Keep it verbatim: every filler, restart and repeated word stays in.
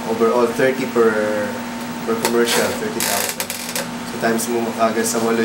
overall thirty per per commercial, thirty thousand. So times mo kagad sa walo